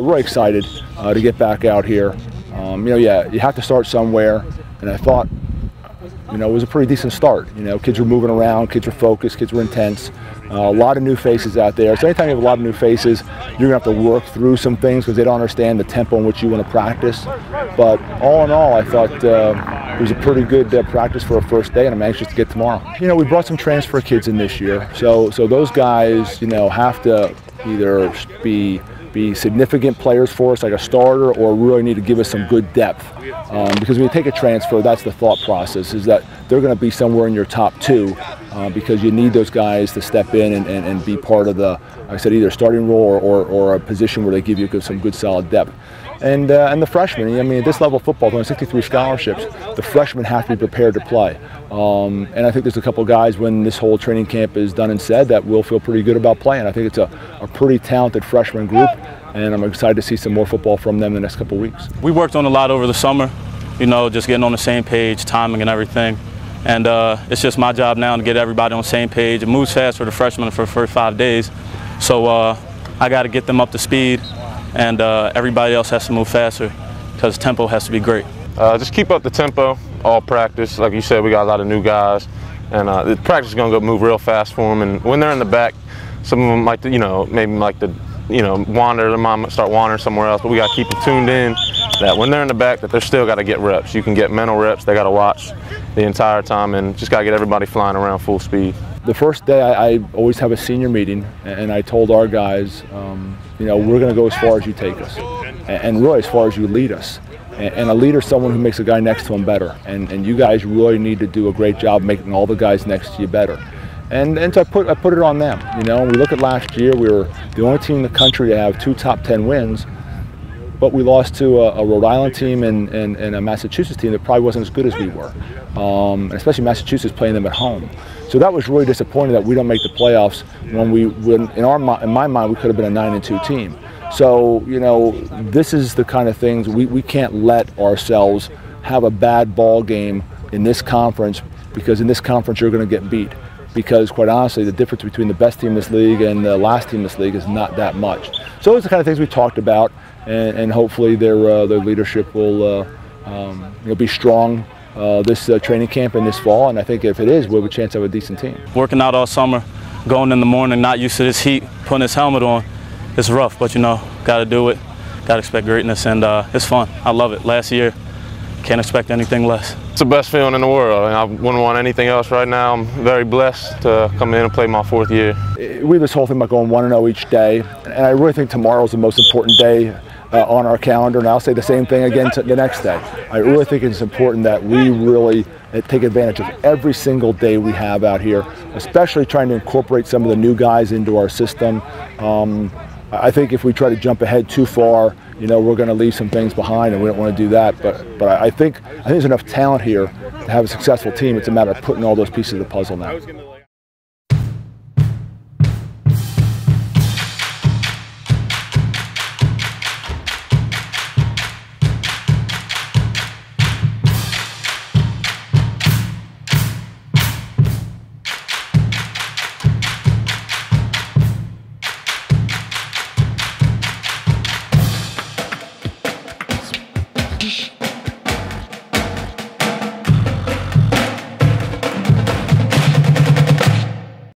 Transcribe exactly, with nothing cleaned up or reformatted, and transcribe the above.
really excited uh, to get back out here. Um, you know, yeah, you have to start somewhere, and I thought, you know, it was a pretty decent start. You know, kids were moving around, kids were focused, kids were intense. Uh, a lot of new faces out there. So anytime you have a lot of new faces, you're going to have to work through some things because they don't understand the tempo in which you want to practice. But all in all, I thought uh, it was a pretty good uh, practice for a first day, and I'm anxious to get tomorrow. You know, we brought some transfer kids in this year. So, so those guys, you know, have to either be be significant players for us, like a starter, or really need to give us some good depth. Um, because when you take a transfer, that's the thought process, is that they're going to be somewhere in your top two uh, because you need those guys to step in and, and, and be part of the, like I said, either starting role or, or, or a position where they give you some good solid depth. And, uh, and the freshmen, I mean, at this level of football, there's sixty-three scholarships, the freshmen have to be prepared to play. Um, and I think there's a couple guys when this whole training camp is done and said that will feel pretty good about playing. I think it's a, a pretty talented freshman group, and I'm excited to see some more football from them in the next couple of weeks. We worked on a lot over the summer, you know, just getting on the same page, timing and everything. And uh, it's just my job now to get everybody on the same page. It moves fast for the freshmen for the first five days. So uh, I got to get them up to speed, and uh, everybody else has to move faster because tempo has to be great. Uh, just keep up the tempo, all practice. Like you said, we got a lot of new guys, and uh, the practice is going to go move real fast for them. And when they're in the back, some of them like to, you know, maybe like to, you know, wander. Their mom start wandering somewhere else. But we got to keep them tuned in that when they're in the back, that they're still got to get reps. You can get mental reps. They got to watch the entire time, and just got to get everybody flying around full speed. The first day, I, I always have a senior meeting, and I told our guys, um, you know, we're going to go as far as you take us, and, and really as far as you lead us. And, and a leader is someone who makes a guy next to him better, and, and you guys really need to do a great job making all the guys next to you better. And, and so I put, I put it on them. You know, we look at last year, we were the only team in the country to have two top ten wins, but we lost to a, a Rhode Island team and, and, and a Massachusetts team that probably wasn't as good as we were, um, and especially Massachusetts playing them at home. So that was really disappointing that we don't make the playoffs when we, when in our in my mind, we could have been a nine and two team. So, you know, this is the kind of things we, we can't let ourselves have a bad ball game in this conference, because in this conference you're going to get beat. Because quite honestly, the difference between the best team in this league and the last team in this league is not that much. So those are the kind of things we talked about, and, and hopefully their uh, their leadership will uh, um, you know, be strong uh, this uh, training camp and this fall. And I think if it is, we'll have a chance to have a decent team. Working out all summer, going in the morning, not used to this heat, putting his helmet on, it's rough, but you know, got to do it. Got to expect greatness, and uh, it's fun. I love it. Last year, can't expect anything less. It's the best feeling in the world. I wouldn't want anything else right now. I'm very blessed to come in and play my fourth year. We have this whole thing about going one and oh each day, and I really think tomorrow's the most important day uh, on our calendar, and I'll say the same thing again to the next day. I really think it's important that we really take advantage of every single day we have out here, especially trying to incorporate some of the new guys into our system. Um, I think if we try to jump ahead too far, you know, we're going to leave some things behind, and we don't want to do that. But, but I think I think there's enough talent here to have a successful team. It's a matter of putting all those pieces of the puzzle now.